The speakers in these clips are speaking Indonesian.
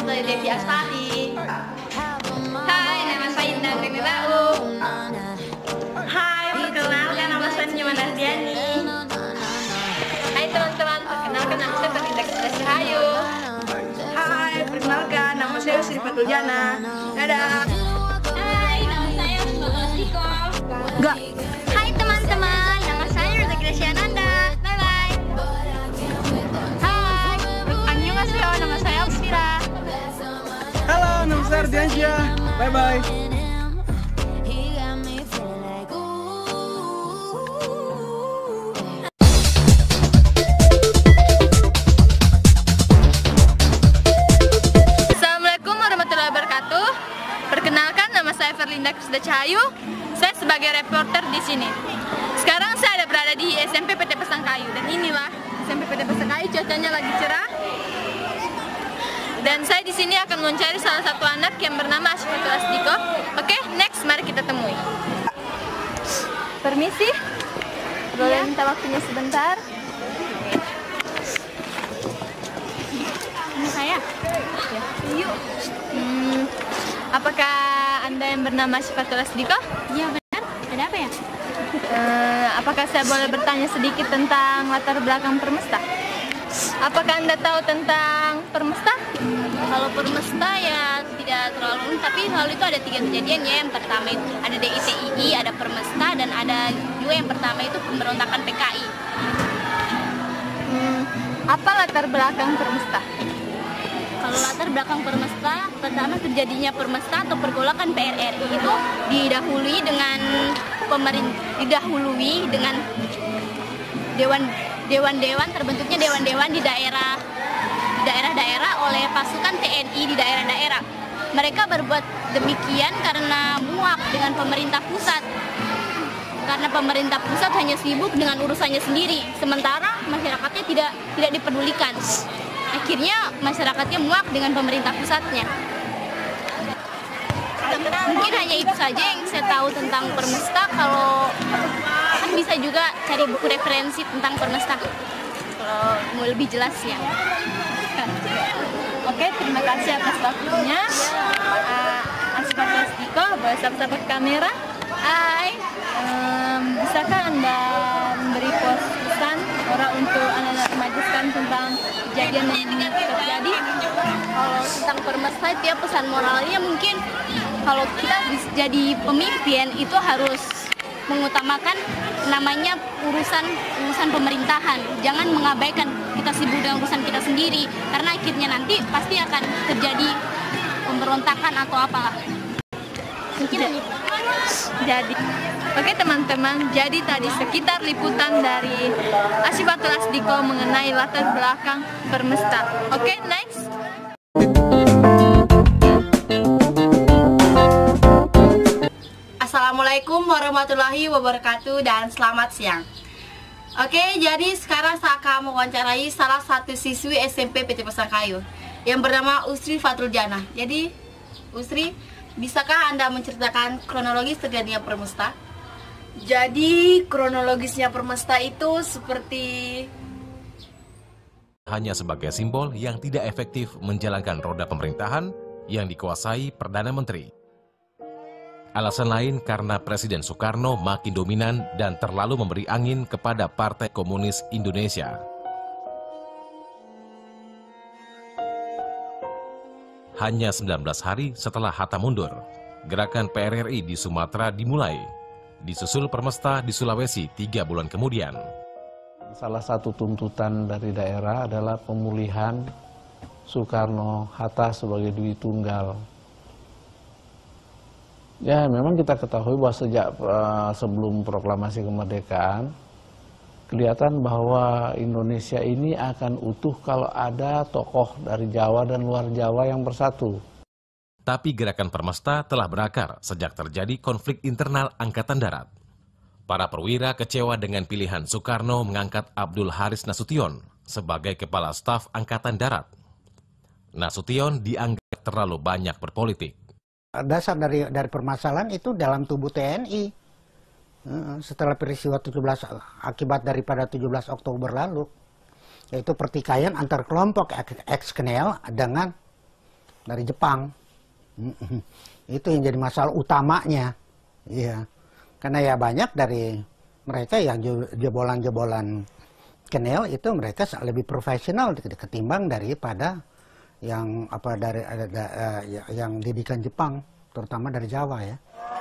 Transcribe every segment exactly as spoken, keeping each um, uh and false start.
saya Devi Astari. Hai, nama saya Indah Grenirau. Hai, perkenalkan nama saya Nyoman Ardiani. Hai teman-teman, perkenalkan nama saya Berlinda Keseda Cahayu. Hai, perkenalkan nama saya Usri Fatul Jana. Dadah. Hai, nama saya Usri Fatul. Enggak. Hai teman-teman, nama saya Rita Graciananda. Bye bye. Hai, annyeonghaseyo, nama saya Usfira. Halo, nama saya Ardiansyah. Bye bye. Assalamualaikum warahmatullahi wabarakatuh. Perkenalkan, nama saya Berlinda Keseda Cahayu. Saya sebagai reporter di sini. Sekarang saya ada berada di S M P P T Pasangkayu dan inilah S M P P T Pasangkayu, cuacanya lagi cerah. Dan saya di sini akan mencari salah satu anak yang bernama Asyifatul Asdiko. Oke, next, mari kita temui. Permisi, boleh minta waktunya sebentar? Ini saya. Ya. Yuk. Hmm, apakah Anda yang bernama Asyifatul Asdiko? Iya benar, ada apa ya? Uh, apakah saya boleh bertanya sedikit tentang latar belakang Permesta? Apakah Anda tahu tentang Permesta? Kalau Permesta ya tidak terlalu, tapi hal itu ada tiga kejadian ya. Yang pertama itu ada D I T I I, ada Permesta, dan ada juga yang pertama itu pemberontakan P K I. Hmm, apa latar belakang Permesta? Kalau latar belakang Permesta, pertama terjadinya Permesta atau pergolakan P R R I itu didahului dengan pemerintah, didahului dengan dewan dewan-dewan terbentuknya dewan-dewan di daerah di daerah-daerah oleh pasukan T N I di daerah-daerah. Mereka berbuat demikian karena muak dengan pemerintah pusat. Karena pemerintah pusat hanya sibuk dengan urusannya sendiri, sementara masyarakatnya tidak tidak dipedulikan. Akhirnya masyarakatnya muak dengan pemerintah pusatnya. Mungkin hanya itu saja yang saya tahu tentang Permesta. Kalau kan bisa juga cari buku referensi tentang Permesta kalau mau lebih jelas ya. Oke, terima kasih atas waktunya. Uh, Asyifatul Asdiko, boleh sapa-sapa ke kamera. Hai, um, bisakah Anda memberi pesan orang untuk anak-anak remajaskan tentang kejadian yang terjadi? Kalau tentang Permesta itu ya pesan moralnya mungkin kalau kita jadi pemimpin itu harus mengutamakan namanya urusan urusan pemerintahan. Jangan mengabaikan kita sibuk dengan urusan kita sendiri, karena akhirnya nanti pasti akan terjadi pemberontakan atau apalah. Mungkin Jadi, oke teman-teman, jadi tadi sekitar liputan dari Asyifatul Asdiko mengenai latar belakang Permesta. Oke, next. Assalamualaikum warahmatullahi wabarakatuh dan selamat siang. Oke, jadi sekarang saya akan mewawancarai salah satu siswi S M P P T Pasangkayu yang bernama Usri Fatul Jana. Jadi, Usri, bisakah Anda menceritakan kronologis terjadinya Permesta? Jadi kronologisnya Permesta itu seperti hanya sebagai simbol yang tidak efektif menjalankan roda pemerintahan yang dikuasai Perdana Menteri. Alasan lain karena Presiden Soekarno makin dominan dan terlalu memberi angin kepada Partai Komunis Indonesia. Hanya sembilan belas hari setelah Hatta mundur, gerakan P R R I di Sumatera dimulai, disusul Permesta di Sulawesi tiga bulan kemudian. Salah satu tuntutan dari daerah adalah pemulihan Soekarno-Hatta sebagai Dwi Tunggal. Ya, memang kita ketahui bahwa sejak uh, sebelum proklamasi kemerdekaan, kelihatan bahwa Indonesia ini akan utuh kalau ada tokoh dari Jawa dan luar Jawa yang bersatu. Tapi gerakan Permesta telah berakar sejak terjadi konflik internal Angkatan Darat. Para perwira kecewa dengan pilihan Soekarno mengangkat Abdul Haris Nasution sebagai Kepala Staf Angkatan Darat. Nasution dianggap terlalu banyak berpolitik. Dasar dari dari permasalahan itu dalam tubuh T N I setelah peristiwa tujuh belas akibat daripada tujuh belas Oktober lalu, yaitu pertikaian antar kelompok ex-Knel dengan dari Jepang. Itu yang jadi masalah utamanya. Iya. Karena ya banyak dari mereka yang jebolan-jebolan Kenel itu mereka lebih profesional ketimbang daripada yang apa dari ada uh, yang didikan Jepang, terutama dari Jawa ya.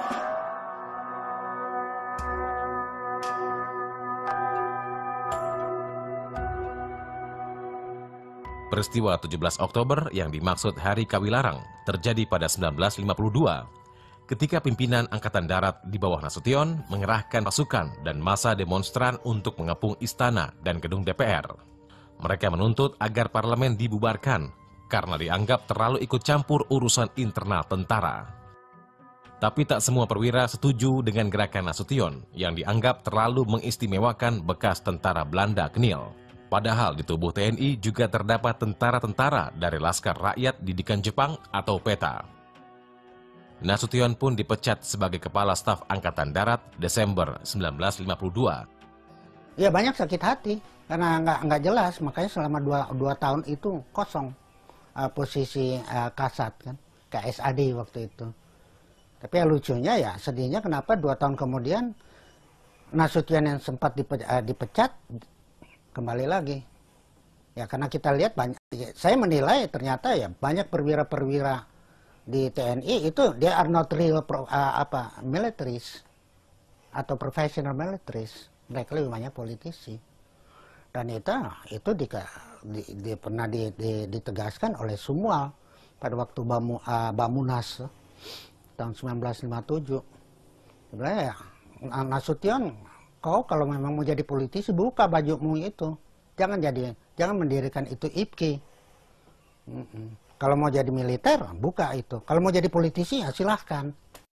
Peristiwa tujuh belas Oktober yang dimaksud Hari Kawilarang terjadi pada sembilan belas lima puluh dua ketika pimpinan Angkatan Darat di bawah Nasution mengerahkan pasukan dan massa demonstran untuk mengepung istana dan gedung D P R. Mereka menuntut agar parlemen dibubarkan karena dianggap terlalu ikut campur urusan internal tentara. Tapi tak semua perwira setuju dengan gerakan Nasution yang dianggap terlalu mengistimewakan bekas tentara Belanda Knil. Padahal di tubuh T N I juga terdapat tentara-tentara dari Laskar Rakyat Didikan Jepang atau P E T A. Nasution pun dipecat sebagai Kepala Staf Angkatan Darat Desember sembilan belas lima puluh dua. Ya banyak sakit hati karena nggak nggak jelas, makanya selama dua, dua tahun itu kosong uh, posisi uh, Kasat kan, K S A D waktu itu. Tapi ya lucunya ya sedihnya kenapa dua tahun kemudian Nasution yang sempat dipe, uh, dipecat kembali lagi. Ya karena kita lihat banyak, saya menilai ternyata ya banyak perwira-perwira di T N I itu dia are not real pro, uh, apa militaries atau professional militaries, mereka lebih banyak politisi. Dan itu itu di, di, di, pernah di, di, ditegaskan oleh semua pada waktu Bamu, uh, Bamunas tahun sembilan belas lima puluh tujuh. Sebenarnya ya, Nasution, kau kalau memang mau jadi politisi buka bajumu itu, jangan jadi jangan mendirikan itu I P K I. Mm -mm. Kalau mau jadi militer, buka itu. Kalau mau jadi politisi, ya silahkan.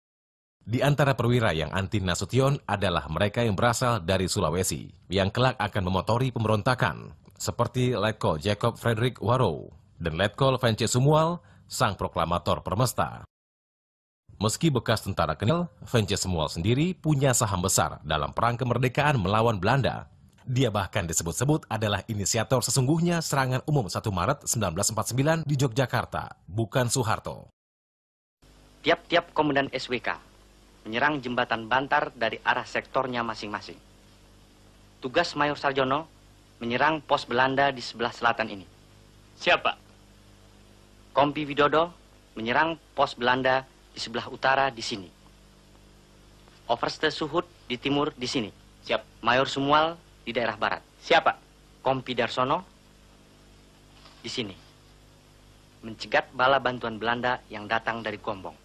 Di antara perwira yang anti Nasution adalah mereka yang berasal dari Sulawesi, yang kelak akan memotori pemberontakan, seperti Letkol Jacob Frederick Warrow dan Letkol Vence Sumual, sang proklamator Permesta. Meski bekas tentara Knil, Vence Sumual sendiri punya saham besar dalam perang kemerdekaan melawan Belanda. Dia bahkan disebut-sebut adalah inisiator sesungguhnya serangan umum satu Maret sembilan belas empat puluh sembilan di Yogyakarta, bukan Soeharto. Tiap-tiap komandan S W K menyerang jembatan Bantar dari arah sektornya masing-masing. Tugas Mayor Sarjono menyerang pos Belanda di sebelah selatan ini. Siapa? Kompi Widodo menyerang pos Belanda di sebelah utara di sini. Overste Suhut di timur di sini. Siap. Mayor Sumual di daerah barat. Siapa? Kompi Darsono di sini. Mencegat bala bantuan Belanda yang datang dari Gombong.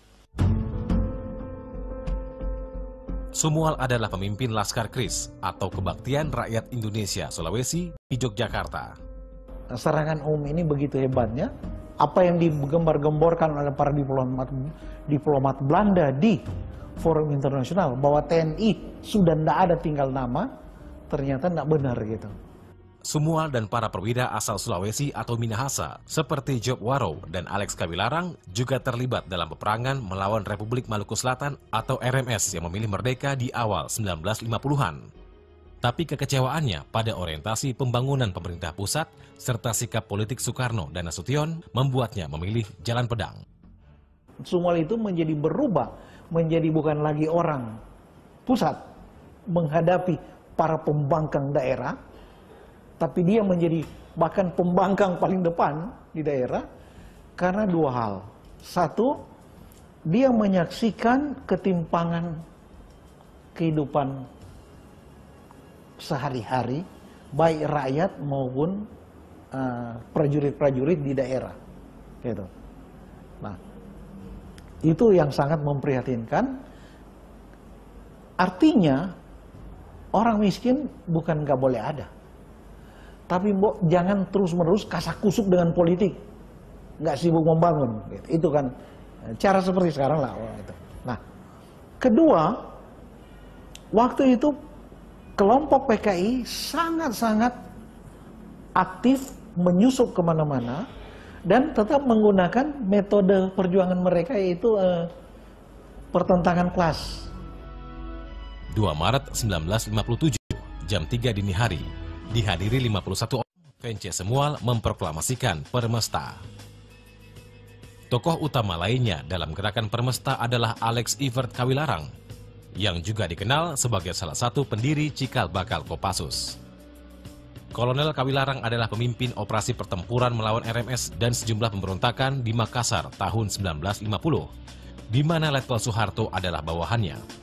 Sumual adalah pemimpin Laskar Kris atau Kebaktian Rakyat Indonesia Sulawesi di Yogyakarta. Serangan umum ini begitu hebatnya, apa yang digembar-gemborkan oleh para diplomat diplomat Belanda di forum internasional bahwa T N I sudah tidak ada tinggal nama, ternyata tidak benar gitu. Sumual dan para perwira asal Sulawesi atau Minahasa seperti Job Warrow dan Alex Kawilarang juga terlibat dalam peperangan melawan Republik Maluku Selatan atau R M S yang memilih merdeka di awal sembilan belas lima puluhan. Tapi kekecewaannya pada orientasi pembangunan pemerintah pusat serta sikap politik Soekarno dan Nasution membuatnya memilih jalan pedang. Sumual itu menjadi berubah, menjadi bukan lagi orang pusat menghadapi para pembangkang daerah, tapi dia menjadi bahkan pembangkang paling depan di daerah karena dua hal. Satu, dia menyaksikan ketimpangan kehidupan sehari-hari, baik rakyat maupun prajurit-prajurit uh, di daerah. Gitu. Nah, itu yang sangat memprihatinkan. Artinya, orang miskin bukan nggak boleh ada. Tapi mbok jangan terus-menerus kasak-kusuk dengan politik. Nggak sibuk membangun. Gitu. Itu kan cara seperti sekarang lah. Gitu. Nah, kedua, waktu itu kelompok P K I sangat-sangat aktif menyusup kemana-mana dan tetap menggunakan metode perjuangan mereka yaitu uh, pertentangan kelas. dua Maret sembilan belas lima puluh tujuh, jam tiga dini hari, dihadiri lima puluh satu orang, Vence Sumual memproklamasikan Permesta. Tokoh utama lainnya dalam gerakan Permesta adalah Alex Evert Kawilarang, yang juga dikenal sebagai salah satu pendiri Cikal Bakal Kopassus. Kolonel Kawilarang adalah pemimpin operasi pertempuran melawan R M S dan sejumlah pemberontakan di Makassar tahun sembilan belas lima puluh, di mana Letkol Soeharto adalah bawahannya.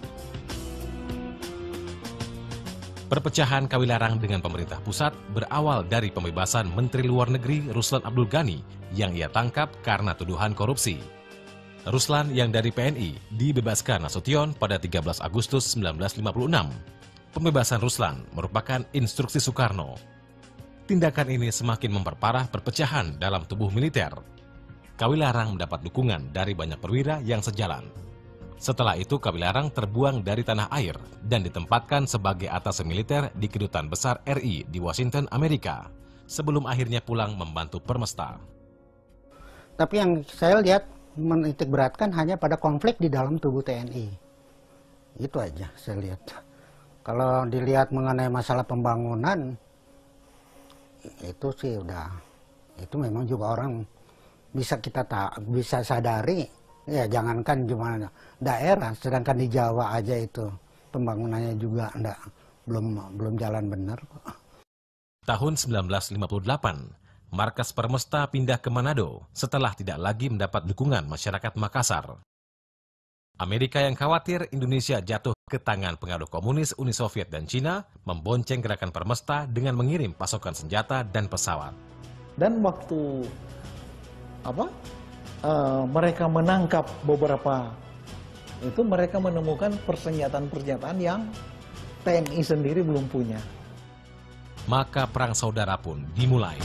Perpecahan Kawilarang dengan pemerintah pusat berawal dari pembebasan Menteri Luar Negeri Ruslan Abdul Ghani yang ia tangkap karena tuduhan korupsi. Ruslan yang dari P N I dibebaskan Nasution pada tiga belas Agustus sembilan belas lima puluh enam. Pembebasan Ruslan merupakan instruksi Soekarno. Tindakan ini semakin memperparah perpecahan dalam tubuh militer. Kawilarang mendapat dukungan dari banyak perwira yang sejalan. Setelah itu Kawilarang terbuang dari tanah air dan ditempatkan sebagai atase militer di Kedutaan Besar R I di Washington, Amerika, sebelum akhirnya pulang membantu Permesta. Tapi yang saya lihat menitik beratkan hanya pada konflik di dalam tubuh T N I. Itu aja saya lihat. Kalau dilihat mengenai masalah pembangunan, itu sih udah, itu memang juga orang bisa kita tak bisa sadari. Ya jangankan cuma daerah, sedangkan di Jawa aja itu pembangunannya juga enggak, belum belum jalan benar. Tahun sembilan belas lima puluh delapan, markas Permesta pindah ke Manado setelah tidak lagi mendapat dukungan masyarakat Makassar. Amerika yang khawatir Indonesia jatuh ke tangan pengaruh komunis Uni Soviet dan Cina membonceng gerakan Permesta dengan mengirim pasokan senjata dan pesawat. Dan waktu apa? Uh, mereka menangkap beberapa itu, mereka menemukan persenjataan-persenjataan yang T N I sendiri belum punya. Maka perang saudara pun dimulai.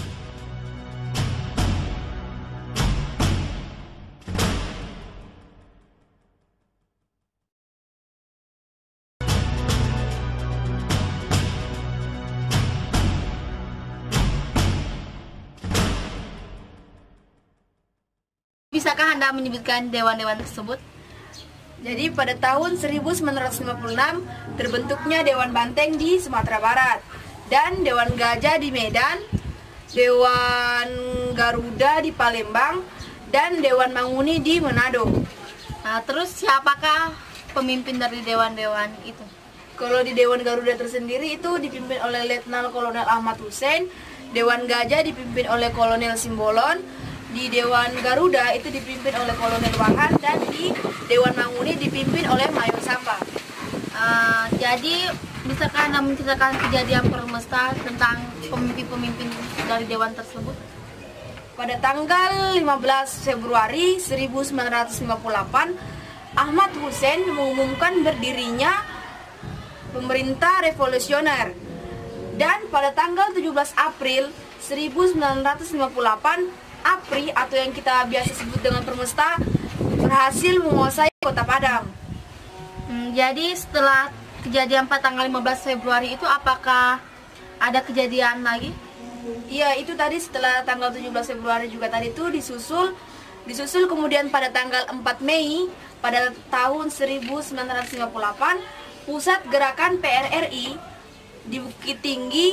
Bisakah Anda menyebutkan dewan-dewan tersebut? Jadi pada tahun seribu sembilan ratus lima puluh enam terbentuknya Dewan Banteng di Sumatera Barat dan Dewan Gajah di Medan, Dewan Garuda di Palembang, dan Dewan Manguni di Manado. Nah, terus siapakah pemimpin dari dewan-dewan itu? Kalau di Dewan Garuda tersendiri itu dipimpin oleh Letnan Kolonel Ahmad Hussein, Dewan Gajah dipimpin oleh Kolonel Simbolon, di Dewan Garuda itu dipimpin oleh Kolonel Wahan, dan di Dewan Manguni dipimpin oleh Mayor Samba. Uh, jadi bisakah Anda menceritakan kejadian Permesta tentang pemimpin-pemimpin dari dewan tersebut? Pada tanggal lima belas Februari seribu sembilan ratus lima puluh delapan, Ahmad Hussein mengumumkan berdirinya pemerintah revolusioner. Dan pada tanggal tujuh belas April seribu sembilan ratus lima puluh delapan, A P R I atau yang kita biasa sebut dengan Permesta berhasil menguasai Kota Padang. Hmm, jadi setelah kejadian pada tanggal lima belas Februari itu apakah ada kejadian lagi? Iya, itu tadi setelah tanggal tujuh belas Februari juga tadi itu disusul disusul kemudian pada tanggal empat Mei pada tahun seribu sembilan ratus lima puluh delapan, pusat gerakan P R R I di Bukit Tinggi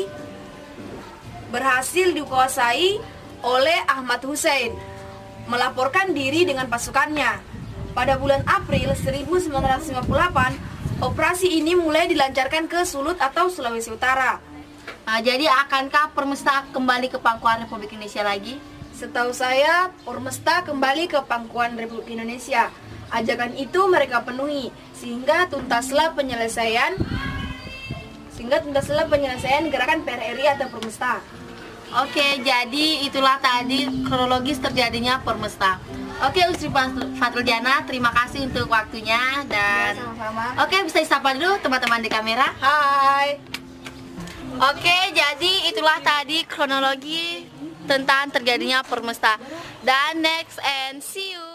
berhasil dikuasai oleh Ahmad Hussein, melaporkan diri dengan pasukannya. Pada bulan April seribu sembilan ratus lima puluh delapan, operasi ini mulai dilancarkan ke Sulut atau Sulawesi Utara. Nah, jadi akankah Permesta kembali ke pangkuan Republik Indonesia lagi? Setahu saya, Permesta kembali ke pangkuan Republik Indonesia. Ajakan itu mereka penuhi, sehingga tuntaslah penyelesaian sehingga tuntaslah penyelesaian gerakan P R R I atau Permesta. Oke, jadi itulah tadi kronologis terjadinya Permesta. Oke, Ustri Fatul Jana, terima kasih untuk waktunya dan ya, sama-sama. Oke, bisa disapa dulu teman-teman di kamera. Hai. Oke, jadi itulah tadi kronologi tentang terjadinya Permesta. Dan next and see you.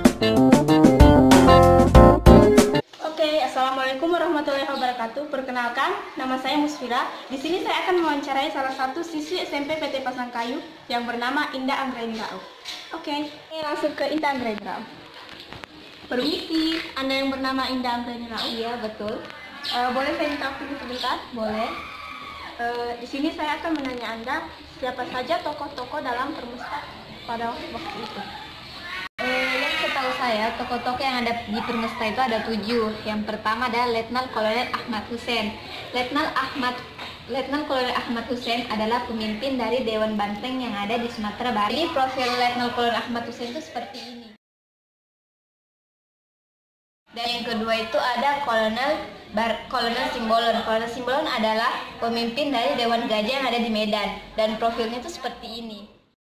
Oke, assalamualaikum warahmatullahi wabarakatuh. Perkenalkan, nama saya Musfira. Di sini saya akan mewawancarai salah satu siswi S M P P T Pasangkayu yang bernama Indah Anggraini Rauf. Oke, langsung ke Indah Anggraini Rauf. Permisi, Anda yang bernama Indah Anggraini Rauf? Iya, betul. Uh, boleh saya minta waktu sebentar? Boleh. Uh, di sini saya akan menanya Anda siapa saja tokoh-tokoh dalam Permesta pada waktu itu. Uh, setahu saya tokoh-tokoh yang ada di Permesta itu ada tujuh. Yang pertama adalah Letnan Kolonel Ahmad Hussein. Letnan Ahmad Letnan Kolonel Ahmad Hussein adalah pemimpin dari Dewan Banteng yang ada di Sumatera Barat. Ini profil Letnan Kolonel Ahmad Hussein itu seperti ini. Dan yang kedua itu ada Kolonel Bar Kolonel Simbolon. Kolonel Simbolon adalah pemimpin dari Dewan Gajah yang ada di Medan. Dan profilnya itu seperti ini.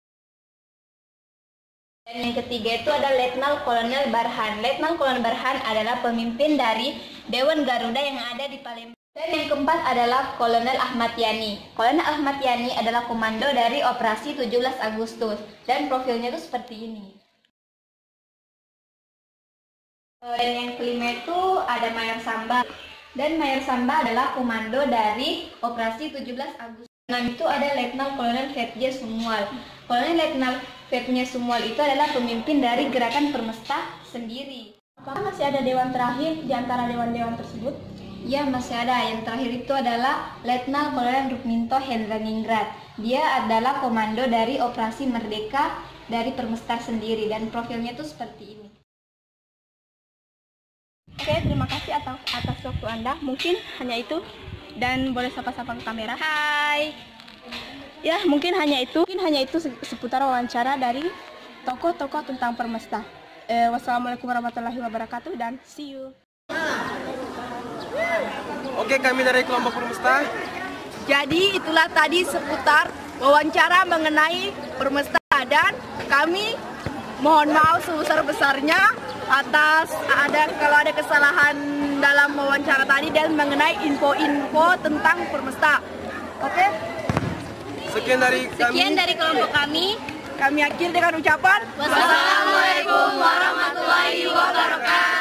Dan yang ketiga itu ada Letnan Kolonel Barhan. Letnan Kolonel Barhan adalah pemimpin dari Dewan Garuda yang ada di Palembang. Dan yang keempat adalah Kolonel Ahmad Yani. Kolonel Ahmad Yani adalah komando dari Operasi tujuh belas Agustus. Dan profilnya itu seperti ini. Dan yang kelima itu ada Mayor Samba. Dan Mayor Samba adalah komando dari Operasi tujuh belas Agustus. Enam itu ada Letnan Kolonel Fetja Sumual. Kolonel Letnan Fetja Sumual itu adalah pemimpin dari Gerakan Permesta sendiri. Apakah masih ada dewan terakhir di antara dewan-dewan tersebut? Ya, masih ada. Yang terakhir itu adalah Letnan Kolonel Rukminto Hendraningrat. Dia adalah komando dari Operasi Merdeka dari Permesta sendiri dan profilnya itu seperti ini. Oke, terima kasih atas, atas waktu Anda. Mungkin hanya itu. Dan boleh sapa-sapa ke kamera. Hai. Ya, mungkin hanya itu. Mungkin hanya itu seputar wawancara dari tokoh-tokoh tentang Permesta. Eh, wassalamualaikum warahmatullahi wabarakatuh dan see you. Oke, kami dari kelompok Permesta. Jadi itulah tadi seputar wawancara mengenai Permesta dan kami mohon maaf sebesar-besarnya atas ada kalau ada kesalahan dalam wawancara tadi dan mengenai info-info tentang Permesta. Oke? Sekian dari kami. Sekian dari kelompok kami. Kami akhir dengan ucapan Wassalamualaikum warahmatullahi wabarakatuh.